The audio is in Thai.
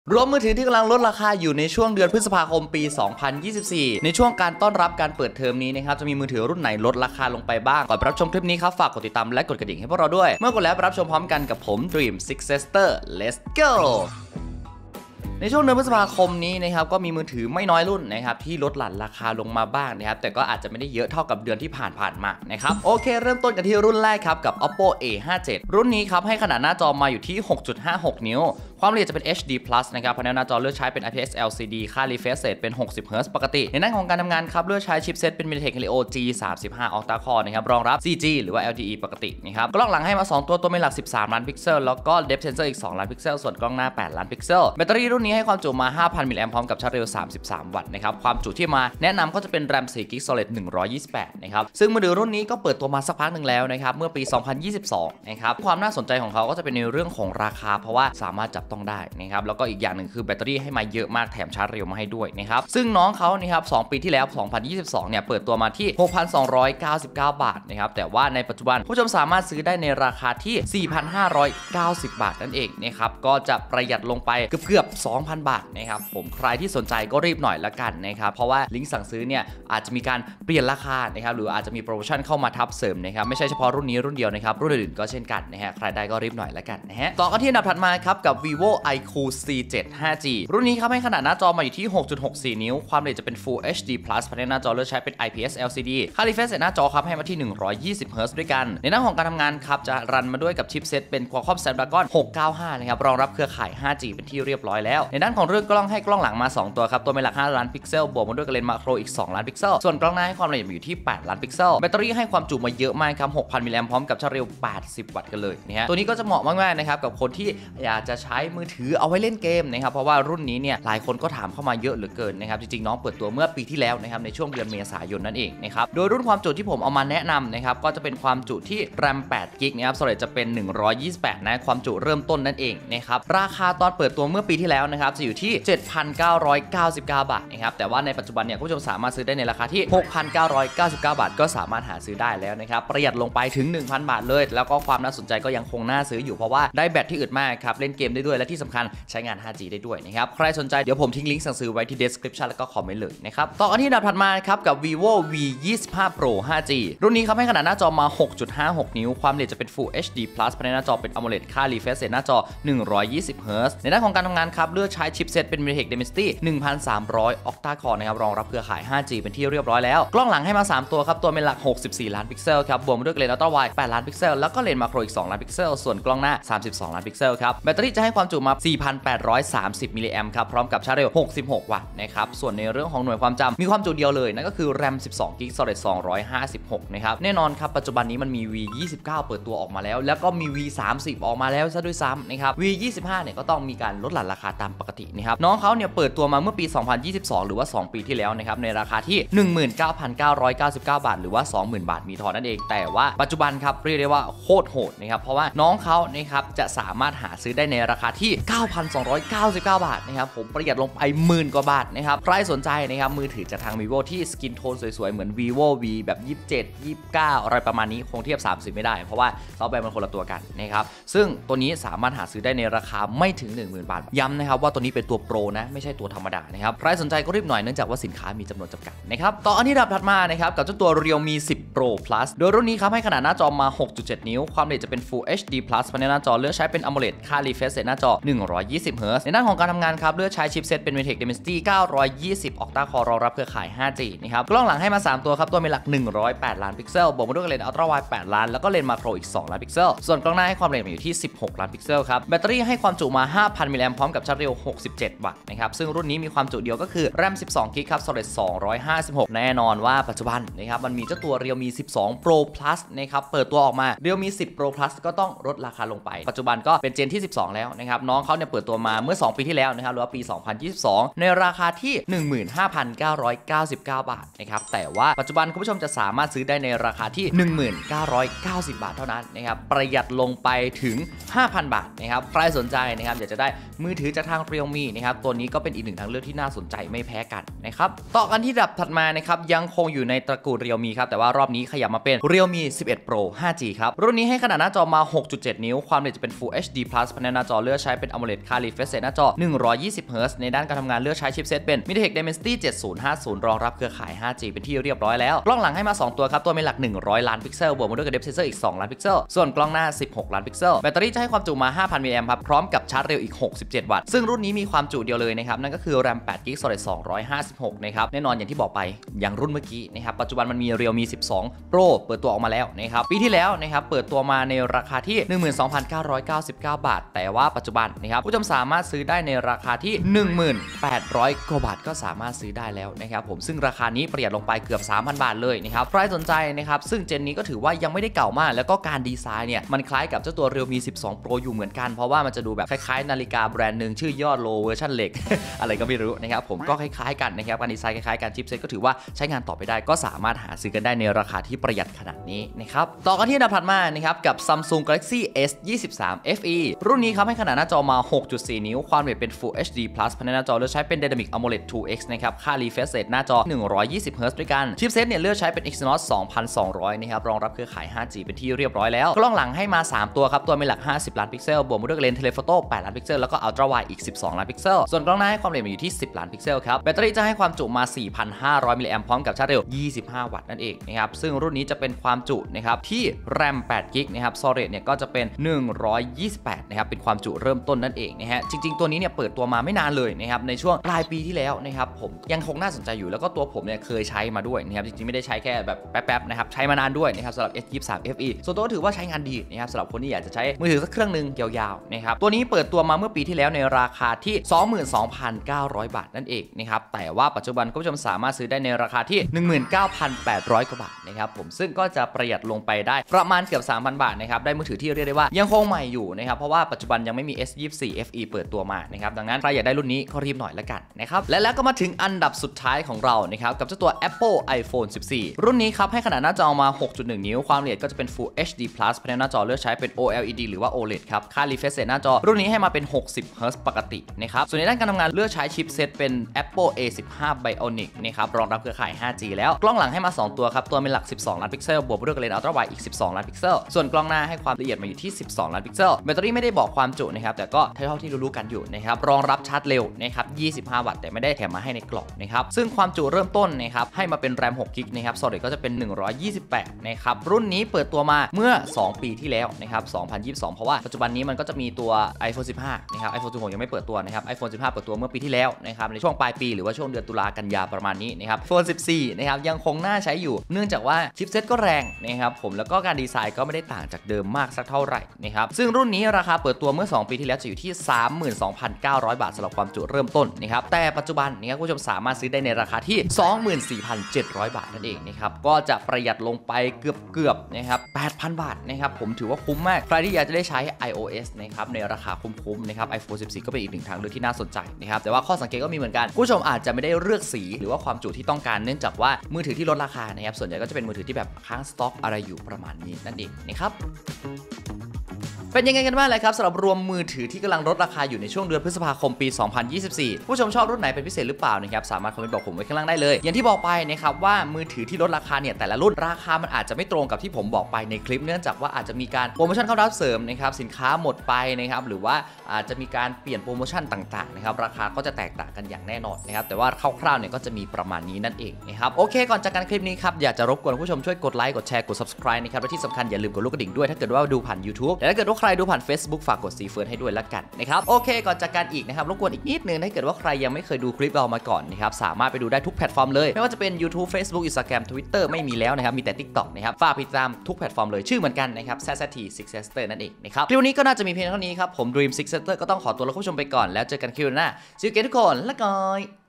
รวมมือถือที่กำลังลดราคาอยู่ในช่วงเดือนพฤษภาคมปี 2024 ในช่วงการต้อนรับการเปิดเทอมนี้นะครับจะมีมือถือรุ่นไหนลดราคาลงไปบ้างก่อนรับชมคลิปนี้ครับฝากกดติดตามและกดกระดิ่งให้พวกเราด้วยเมื่อกดแล้วรับชมพร้อมกันกับผม Dream Successor Let's goในช่วงเดือนพฤษภาคมนี้นะครับก็มีมือถือไม่น้อยรุ่นนะครับที่ลดหลั่นราคาลงมาบ้างนะครับแต่ก็อาจจะไม่ได้เยอะเท่ากับเดือนที่ผ่านมานะครับโอเคเริ่มต้นกันที่รุ่นแรกครับกับ Oppo A57 รุ่นนี้ครับให้ขนาดหน้าจอมาอยู่ที่ 6.56 นิ้วความละเอียดจะเป็น HD+ นะครับพาเนลหน้าจอเลือกใช้เป็น IPS LCD ค่า refresh rate เป็น 60 Hz ปกติในด้านของการทำงานครับเลือกใช้ชิปเซตเป็น MediaTek Helio G35 Octa Core นะครับรองรับ 4G หรือว่า LTE ปกตินะครับกล้องหลังให้มา2ตัวเมนหลัก13ล้านพิกเซลแล้วก็ Depth Sensor อีก2ล้านพิกเซลส่วนกล้องหน้า8ล้านพิกเซลแบตเตอรี่รุ่นนี้ให้ความจุมา5,000 มิลลิแอมพร้อมกับชาร์จเร็ว33 วัตต์นะครับความจุที่มาแนะนำก็จะเป็น RAM 4 GB Solid 128นะครับซึ่งมือถือรุ่นนี้ก็เปิดตัวมาสักพักหนึ่งแล้วนะครับเมื่อปี 2022นะครับความน่าสนใจของเขาก็จะเป็นในเรื่องของราคาเพราะว่าสามารถจับต้องได้นะครับแล้วก็อีกอย่างหนึ่งคือแบตเตอรี่ให้มาเยอะมากแถมชาร์จเร็วมาให้ด้วยนะครับซึ่งน้องเขานะครับ2ปีที่แล้ว 2022 เนี่ยเปิดตัวมาที่ 6,299 บาทนะครับแต่ว่าในปัจจุบันผู้ชมสามารถซื้อได้ในราคาที่ 4,590 บาทนั่นเองนะครับก็จะประหยัดลงไปเกือบ 2,000 บาทนะครับผมใครที่สนใจก็รีบหน่อยละกันนะครับเพราะว่าลิงก์สั่งซื้อเนี่ยอาจจะมีการเปลี่ยนราคานะครับหรืออาจจะมีโปรโมชั่นเข้ามาทับเสริมนะครับไม่ใช่เฉพาะรุ่นนี้รุ่นเดียวนะครับรุ่นอื่นๆก็เช่นกันนะฮะใครได้ก็รีบหน่อยละกันนะฮะต่อกันที่อันดับถัดมาครับกับ Vivo iQOO C7 5G รุ่นนี้ครับให้ขนาดหน้าจอมาอยู่ที่ 6.64 นิ้วความละเอียดจะเป็น Full HD+ พาเนลหน้าจอเลือกใช้เป็น IPS LCD ค่า refresh rate หน้าจอครับให้มาที่120 Hz ด้วยกันในด้านของการทำงานครับจะรันมาด้วยกับชิปเซตเป็น Qualcomm Snapdragon 695นะครับรองรับเครือข่าย 5G เป็นที่เรียบร้อยแล้วในด้านของเรื่องกล้องให้กล้องหลังมา2ตัวครับตัวเมนหลัก5ล้านพิกเซลบวกมาด้วยเลนส์มาโครอีก2ล้านพิกเซลส่วนกล้องหน้าให้ความละเอียดอยู่ที่8ล้านพิกเซลแบตเตอรี่ให้ความจุมาเยอะมากครับ 6,000 มิลลิแอมพร้อมกับชาร์จเร็ว80 วัตต์กันเลยนะฮะตัวนี้ก็จะเหมาะมากๆนะครับกับคนที่อยากจะใช้มือถือเอาไว้เล่นเกมนะครับเพราะว่ารุ่นนี้เนี่ยหลายคนก็ถามเข้ามาเยอะเหลือเกินนะครับจริงๆน้องเปิดตัวเมื่อปีที่แล้วนะครับในช่วงเดือนเมษายนนั่นเองนะครับโดยรุ่นความจุที่ผมเอามาแนะนำนะครับก็จะเป็นความจุที่ RAM 8 GB นะครับ Storage จะเป็น128นะความจุเริ่มต้นนั่นเองนะครับราคาตอนเปิดตัวเมื่อปีที่แล้วนะครับจะอยู่ที่ 7,999 บาทนะครับแต่ว่าในปัจจุบันเนี่ยคุณผู้ชมสามารถซื้อได้ในราคาที่ 6,999 บาทก็สามารถหาซื้อได้แล้วนะครับประหยัดลงไปถึง 1,000 บาทเลยแล้วก็ความน่าสนใจก็ยังคงน่าซื้ออยู่เพราะว่าได้แบตที่อึดมากครับเล่นเกมได้ด้วยและที่สำคัญใช้งาน 5G ได้ด้วยนะครับใครสนใจเดี๋ยวผมทิ้งลิงก์สั่งซื้อไว้ที่ description แล้วก็คอมเมนต์เลยนะครับต่อกันที่อันดับถัดมาครับกับ Vivo V25 Pro 5G รุ่นนี้ครับให้ขนาดหน้าจอมา 6.56 นิ้วความละเอียดจะเป็น Full HD+ ภายในหน้าจอเป็น AMOLED ค่า refresh rate หน้าจอ120 Hz ในด้านของการทำงานครับเลือกใช้ชิปเซตเป็น MediaTek Dimensity 1300 Octa Core นะครับรองรับเครือข่าย 5G เป็นที่เรียบร้อยแล้วกล้องหลังให้มา3ตัวครับตัวเป็นหลัก64ล้านพิกเซลครับบวกมาด้วยเลนส์อัลตร้าไวด์8ล้านพิกเซลแล้วก็เลนส์มาโครอีก2ล้านพิกเซลส่วนกล้องหน้า32ล้านพิกเซลครับแบตเตอรี่จะให้ความจุมา 4,830 มิลลิแอมครับพร้อมกับชาร์จเร็ว66 วัตต์นะครับส่วนในเรื่องของหน่วยความจำมีความจุเดียวเลยนั่นก็คือ RAM 12 GB Storage 256นะครับแน่นอนครับปัจจุบันนี้มันมี V29 เปิดตัวออกมาแล้วก็มี V30 ออกมาแล้วซะด้วยซ้ำนะครับ V25 เนี่ยก็ต้องมีการลดหลั่นราคาตามปกตินะครับน้องเขาเนี่ยเปิดตัวมาเมื่อปี 2022 หรือว่า2ปีที่แล้วนะครับในราคาที่ 19,999 บาทหรือว่า 20,000 บาทมีทอนนั่นเองแต่ว่าปัจจุบันครับเรียกได้ว่าโคตรโหดนะครับเพราะว่าน้องเขานะครับจะสามารถหาซื้อได้ในราคาที่ 9,299 บาทนะครับผมประหยัดลงไป10,000 กว่าบาทนะครับใครสนใจนะครับมือถือจากทาง Vivo ที่สกินโทนสวยๆเหมือน Vivo V แบบ27 29อะไรประมาณนี้คงเทียบ30ไม่ได้เพราะว่าซอฟต์แวร์มันคนละตัวกันนะครับซึ่งตัวนี้สามารถหาซื้อได้ในราคาไม่ถึง 10,000 บาทย้ำนะครับว่าตัวนี้เป็นตัวโปรนะไม่ใช่ตัวธรรมดานะครับใครสนใจก็รีบหน่อยเนื่องจากว่าสินค้ามีจำนวนจำกัดนะครับต่ออันที่ดับถัดมานะครับกับเจ้าตัว Realme 10 Pro Plus โดยรุ่นนี้ครับให้ขนาดหน้าจอมา 6.7 นิ้วความละเอียดจะเป็น Full HD+ ภายในหน้าจอเลือกใช้เป็น AMOLED ค่า refresh rate หน้าจอ120 Hz ในด้านของการทำงานครับเลือกใช้ชิปเซตเป็น MediaTek Dimensity 920 Octa Core รองรับเครือข่าย 5G นะครับกล้องหลังให้มา3ตัวครับตัวเป็นหลัก108ล้านพิกเซลบวกมาด้วยเลนส์อัลตร้าไวด์8ล้านแล้วก็เลนส์มาโครอีก2ล้านพิกเซลส่วนกล้องหน้าให้ความละเอียดอยู่ที่16ล้านพิกเซลครับแบตเตอรี่ให้ความจุมา 5,000 มิลลิแอมพร้อมกับชาร์จเร็ว67 วัตต์นะครับซึ่งรุ่นนี้มีความจุเดียวก็คือ RAM 12 GB ครับ Storage 256แน่นอนว่าปัจจุบันนะครับมันมีเจ้าตัว Realme 12 Pro Plus นะครับเปิดตัวออกมา Realme 10 Pro Plus ก็ต้องลดราคาลงไปปัจจุบันก็เป็นเจนที่ 12 แล้วนะครับน้องเขาเนี่ยเปิดตัวมาเมื่อ2ปีที่แล้วนะครับหรือว่าปี 2022ในราคาที่ 15,999 บาทนะครับแต่ว่าปัจจุบันคุณผู้ชมจะสามารถซื้อได้ในราคาที่ 1990 บาทเท่านั้นนะครับประหยัดลงไปถึง 5,000 บาทนะครับใครสนใจนะครับอยากจะได้มือถือจากทาง Realme นะครับตัวนี้ก็เป็นอีกหนึ่งทางเลือกที่น่าสนใจไม่แพ้กันนะครับต่อกันที่ดับถัดมานะครับยังคงอยู่ในตระกูล Realme ครับแต่ว่ารอบนี้ขยับมาเป็น Realme 11 Pro 5G ครับรุ่นนี้ให้ขนาดหน้าจอมา 6.7 นิ้วความละเอียดจะเป็น Full HD+ ภายในหน้าจอเลือกอกใช้เป็น AMOLED Car Refresh Rate หน้าจอ 120Hz ในด้านการทำงานเลือกใช้ชิปเซตเป็น MediaTek Dimensity 7050 รองรับเครือข่าย 5G เป็นที่เรียบร้อยแล้วกล้องหลังให้มา2ตัวครับตัวเป็นหลัก100ล้านพิกเซลบวกมาด้วยกับ Depth Sensor อีก2ล้านพิกเซลส่วนกล้องหน้า16ล้านพิกเซลแบตเตอรี่จะให้ความจุมา 5,000 มิลลิแอมป์ครับพร้อมกับชาร์จเร็วอีก67วัตต์ซึ่งรุ่นนี้มีความจุเดียวเลยนะครับนั่นก็คือ RAM 8GB Storage 256นะครับแน่นอนอย่างที่บอกไปอย่างรุ่นเมื่อกี้นะครับปัจจุบันมันมี Realme 12 Pro เปิดตัวออกมาแล้วนะครับปีที่แล้วนะครับเปิดตัวมาในราคาที่ 12,999 บาทแต่ว่าปัจจุบันนะครับผู้ชมสามารถซื้อได้ในราคาที่ 1800 กว่าบาทก็สามารถซื้อได้แล้วนะครับผมซึ่งราคานี้ประหยัดลงไปเกือบ 3,000 บาทเลยนะครับใครสนใจนะครับซึ่งเจนนี้ก็ถือว่ายังไม่ได้เก่ามากแล้วก็การดีไซน์เนี่ยมันคล้ายกับเจ้าตัว Realme 12 Pro อยู่เหมือนกันเพราะว่ามันจะดูแบบคล้ายๆนาฬิกาแบรนด์หนึ่งชื่อยอดโลเวอร์ชันเหล็ก อะไรก็ไม่รู้นะครับผมก็คล้ายๆกันนะครับการดีไซน์คล้ายๆกันชิปเซ็ตก็ถือว่าใช้งานต่อไปได้ก็สามารถหาซื้อกันได้ในราคาที่ประหยัดขนาดนี้นะครับต่อกันที่อันดับถัดมานะครับกับ Samsung Galaxy S23 FE รุ่นนี้ครับให้ขนาดหน้าจอมา 6.4 นิ้วความละเอียดเป็น Full HD+ ภายในหน้าจอเลือกใช้เป็น Dynamic AMOLED 2X นะครับค่า refresh rate หน้าจอ 120Hz ด้วยกันชิปเซ็ตเนี่ยเลือกใช้เป็น Exynos 2200นะครับรองรับเครือข่าย 5G เป็นที่เรียบร้อยแล้วกล้องหลังให้มา3ตัวครับตัวเป็นหลัก50ล้านพิกเซลบวกมาด้วยเลนส์ Telephoto 8ล้านพิกเซลแล้วก็ Ultra Wide อีก12ล้านพิกเซลส่วนกล้องหน้าให้ความละเอียดอยู่ที่10ล้านพิกเซลครับแบตเตอรี่จะให้ความจุมา 4,500 มิลลิแอมป์พร้อมกับชาร์จเร็ว25 วัตต์นั่นเองนะครับซึ่งรุ่นนี้จะเป็นความจุนะครับที่ RAM 8GB นะครับ Storage เนี่ยก็จะเป็น128นะครับเป็นความจุเริ่มต้นนั่นเองนะฮะจริงๆตัวนี้เนี่ยเปิดตัวมาไม่นานเลยนะครับในช่วงปลายปีที่แล้วนะครับผมยังคงน่าสนใจอยู่แล้วก็ตัวผมเนี่ยเคยใช้มาด้วยนะครับจริงๆไม่ได้ใช้แค่แบบแป๊บๆนะครับใช้มานานด้วยนะครับสำหรับ S23 FE ส่วนตัวก็ถือว่าใช้งานดีนะครับสำหรับคนที่อยากจะใช้มือถือสักเครื่องนึงยาวๆนะครับตัวนี้เปิดตัวมาเมื่อปีที่แล้วในราคาที่ 22,900 บาทนั่นเองนะครับแต่ว่าปัจจุบันคุณผู้ชมสามารถซื้อได้ในราคาที่ 19,800 กว่าบาทนะครับผมซึ่งก็จะประหยัดลงไปได้ประมาณเกือบ 3,000 บาทนะครับได้มือถือที่เรียกได้ว่ายังคงใหม่อยู่นะครับเพราะว่าปัจจุบันยังไม่มี S24 FE เปิดตัวมานะครับดังนั้นใครอยากได้รุ่นนี้ก็รีบหน่อยละกันนะครับและแล้วก็มาถึงอันดับสุดท้ายของเรานะครับกับเจ้าตัว Apple iPhone 14 รุ่นนี้ครับให้ขนาดหน้าจอมา 6.1 นิ้วความละเอียดก็จะเป็น Full HD+ ภายในหน้าจอเลือกใช้เป็น OLED หรือว่า OLED ครับค่า refresh rate หน้าจอรุ่นนี้ให้มาเป็น 60Hz ปกตินะครับส่วนในด้านการทำงานเลือกใช้ชิปเซตเป็น Apple A15 Bionic นะครับรองรับเครือข่าย 5G แล้วกล้องหลังให้มา2ตัวครับตัวเป็นหลัก12ล้านพิกเซลบวกด้วยเลนส์ Ultra Wide อีก12ล้านพิกเซลส่วนกล้องหน้าให้ความละเอียดมาอยู่ที่12ล้านพิกเซลแบตเตอรี่ไม่ได้บอกความจุนะครับแต่ก็เท่าที่รู้ๆกันอยู่นะครับรองรับชาร์จเร็วนะครับ25 วัตต์แต่ไม่ได้แถมมาให้ในกล่องนะครับซึ่งความจุเริ่มต้นนะครับให้มาเป็น RAM 6GB นะครับ Storage ก็จะเป็น128นะครับรุ่นนี้เปิดตัวมาเมื่อ2ปีที่แล้วนะครับ2022เพราะว่าปัจจุบันนี้มันก็จะมีตัว iPhone 15นะครับ iPhone 16ยังไม่เปิดตัวนะครับ iPhone 15 เปิดตัวเมื่อปีที่แล้วนะครับในช่วงปลายปีหรือว่าช่วงเดือนตุลากันยาประมาณนี้นะครับ iPhone 14นะครับยังคงน่าใช้อยู่เนื่องจากว่าชิปเซ็ตก็แรงนะครับผมแล้วก็การดีไซน์ก็ไม่ได้ต่างจากเดิมมากสักเท่าไหร่นะครับซึ่งรุ่นนี้ราคาเปิดตัวเมื่อ2ปีที่แล้วจะอยู่ที่ 32,900 บาทสำหรับความจุเริ่มต้นนะครับแต่ปัจจุบันนะครับคุณผู้ชมสามารถซื้อได้ในราคาที่ 24,700 บาทนั่นเองนะครับก็จะประหยัดลงไปเกือบนะครับ 8,000 บาทนะครับผมถือว่าคุ้มมากใครที่อยากจะได้ใช้ iOS นะครับในราคาคุ้มๆนะครับ iPhone 14 ก็เป็นอีกหนึ่งทางเลือกที่น่าสนใจนะครับแต่ว่าข้อสังเกตก็มีเหมือนกันผู้ชมอาจจะไม่ได้เลือกสีหรือว่าความจุที่ต้องการเนื่องจากว่ามือถือที่ลดราคานะครับส่วนใหญ่ก็จะเป็นมือถือที่แบบค้างสต็อกอะไรอยู่ประมาณนี้นั่นเองนะครับเป็นยังไงกันบ้างเลยครับสำหรับรวมมือถือที่กำลังลดราคาอยู่ในช่วงเดือนพฤษภาคมปี 2024 ผู้ชมชอบรุ่นไหนเป็นพิเศษหรือเปล่านะครับสามารถคอมเมนต์บอกผมไว้ข้างล่างได้เลยอย่างที่บอกไปนะครับว่ามือถือที่ลดราคาเนี่ยแต่ละรุ่นราคามันอาจจะไม่ตรงกับที่ผมบอกไปในคลิปเนื่องจากว่าอาจจะมีการโปรโมชั่นเข้ารับเสริมนะครับสินค้าหมดไปนะครับหรือว่าอาจจะมีการเปลี่ยนโปรโมชั่นต่างๆนะครับราคาก็จะแตกต่างกันอย่างแน่นอนนะครับแต่ว่าคร่าวๆเนี่ยก็จะมีประมาณนี้นั่นเองนะครับโอเคก่อนจากการคลิปนี้ครับอยากจะรบกวนผู้ชมช่วยกดไลค์กดแชร์กด Subscribe นะครับและที่สำคัญอย่าลืมกดลูกกระดิ่งด้วยถ้าเกิดว่าดูผ่าน YouTube แต่ถ้าเกิดว่าใครดูผ่าน Facebookฝากกดสีเฟิร์นให้ด้วยละกันนะครับโอเคก่อนจากกันอีกนะครับรบกวนอีกนิดนึงถ้าเกิดว่าใครยังไม่เคยดูคลิปเรามาก่อนนะครับสามารถไปดูได้ทุกแพลตฟอร์มเลยไม่ว่าจะเป็น YouTube Facebook Instagram Twitter ไม่มีแล้วนะครับมีแต่ TikTok นะครับฝากติดตามทุกแพลตฟอร์มเลยชื่อเหมือนกันนะครับ ZZT Six Sister นั่นเองนะครับคลิปนี้ก็น่าจะมีเพียงเท่านี้ครับผม Dream Six Sister ก็ต้องขอตัวลาคุณผู้ชมไปก่อนแล้วเจอกันคลิปหน้า See you again ทุกคนละก่อย